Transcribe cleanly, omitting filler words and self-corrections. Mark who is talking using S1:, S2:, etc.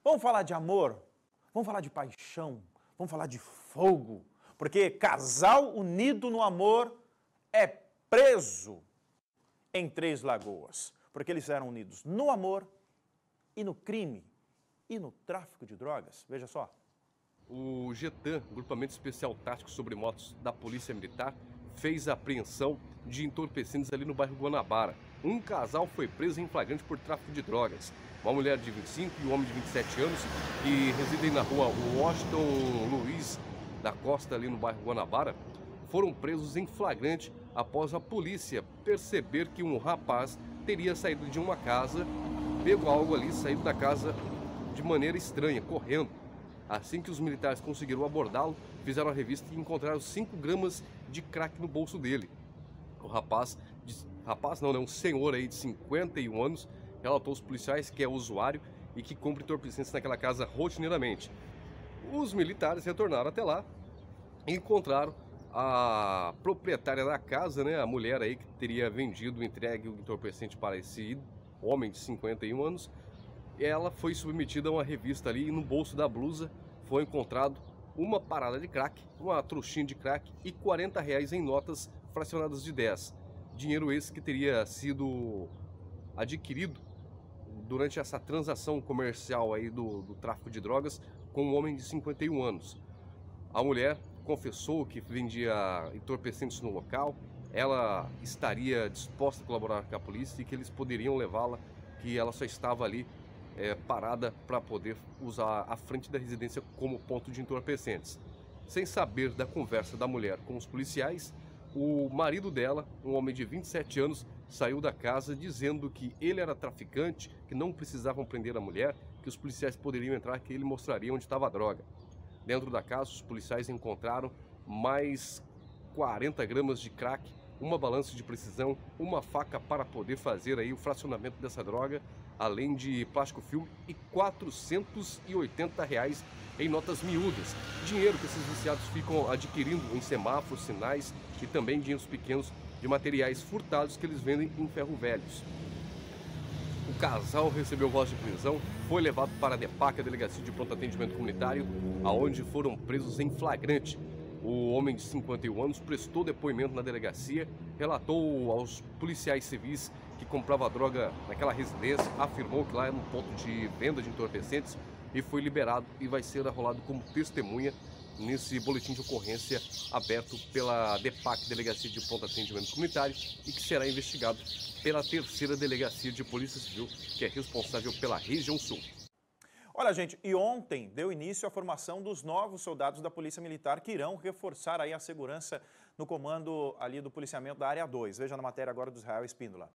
S1: Vamos falar de amor? Vamos falar de paixão? Vamos falar de fogo? Porque casal unido no amor é preso em Três Lagoas. Porque eles eram unidos no amor e no crime e no tráfico de drogas. Veja só.
S2: O GETAM, Grupamento Especial Tático sobre Motos da Polícia Militar, fez a apreensão de entorpecentes ali no bairro Guanabara. Um casal foi preso em flagrante por tráfico de drogas. Uma mulher de 25 e um homem de 27 anos que residem na rua Washington Luiz da Costa, ali no bairro Guanabara, foram presos em flagrante após a polícia perceber que um rapaz teria saído de uma casa, pego algo ali, saído da casa de maneira estranha, correndo. Assim que os militares conseguiram abordá-lo, fizeram a revista e encontraram 5 gramas de crack no bolso dele. O um senhor aí de 51 anos, relatou aos policiais que é usuário e que compra entorpecentes naquela casa rotineiramente. Os militares retornaram até lá e encontraram a proprietária da casa, né, a mulher aí que teria entregue o entorpecente para esse homem de 51 anos. Ela foi submetida a uma revista ali e no bolso da blusa foi encontrado uma parada de crack, uma trouxinha de crack e R$40 em notas fracionadas de 10. Dinheiro esse que teria sido adquirido durante essa transação comercial aí do tráfico de drogas com um homem de 51 anos. A mulher confessou que vendia entorpecentes no local, ela estaria disposta a colaborar com a polícia e que eles poderiam levá-la, que ela só estava ali parada para poder usar a frente da residência como ponto de entorpecentes. Sem saber da conversa da mulher com os policiais, o marido dela, um homem de 27 anos, saiu da casa dizendo que ele era traficante, que não precisavam prender a mulher, que os policiais poderiam entrar, que ele mostraria onde estava a droga. Dentro da casa, os policiais encontraram mais 40 gramas de crack, uma balança de precisão, uma faca para poder fazer aí o fracionamento dessa droga, além de plástico filme e R$480 em notas miúdas. Dinheiro que esses viciados ficam adquirindo em semáforos, sinais e também dinheiros pequenos de materiais furtados que eles vendem em ferro velhos. O casal recebeu voz de prisão, foi levado para a DEPAC, a Delegacia de Pronto Atendimento Comunitário, aonde foram presos em flagrante. O homem de 51 anos prestou depoimento na delegacia, relatou aos policiais civis que comprava droga naquela residência, afirmou que lá era um ponto de venda de entorpecentes e foi liberado e vai ser arrolado como testemunha nesse boletim de ocorrência aberto pela DEPAC, Delegacia de Pronto Atendimento Comunitário, e que será investigado pela 3ª Delegacia de Polícia Civil, que é responsável pela região sul.
S1: Olha, gente, e ontem deu início à formação dos novos soldados da Polícia Militar que irão reforçar aí a segurança no comando ali do policiamento da Área 2. Veja na matéria agora do Israel Espíndola.